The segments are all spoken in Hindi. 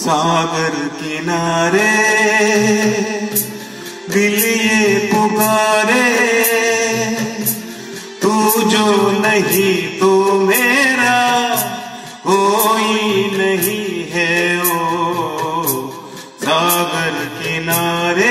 सागर किनारे दिल ये पुकारे, तू जो नहीं तो मेरा कोई नहीं है। ओ सागर किनारे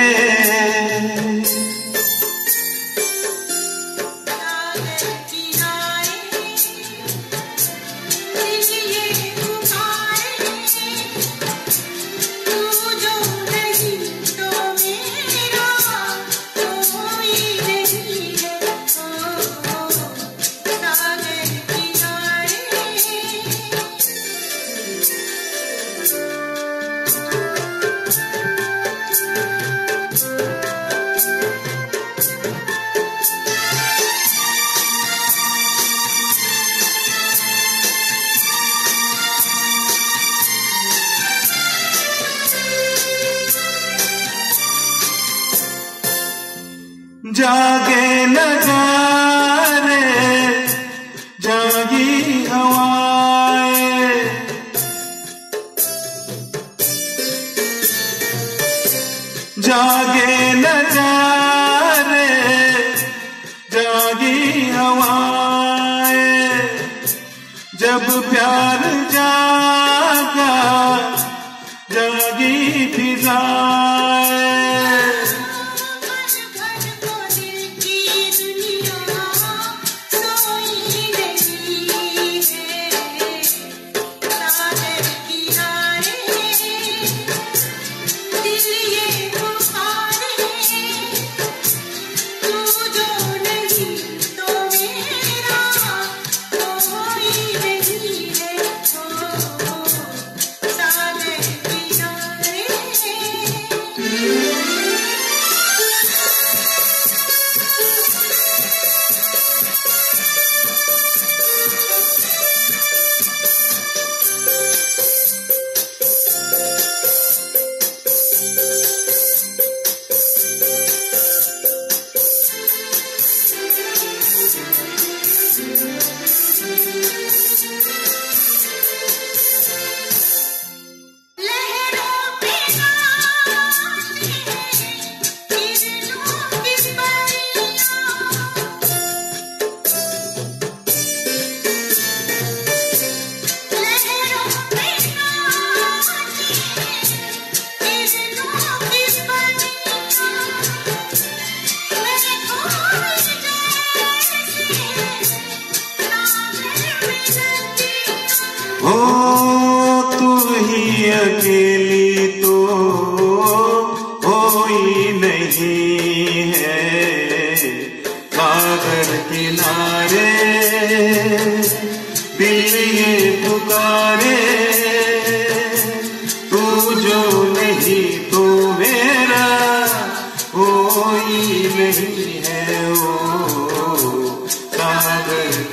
जागे नजारे जागी हवाएं, जागे नजारे जागी हवाएं, जब प्यार जागा जागी फिजाएं। ओ तू ही अकेली तो कोई नहीं है। सागर किनारे दिल ये पुकारे, तू जो नहीं तो मेरा कोई नहीं है। ओ सागर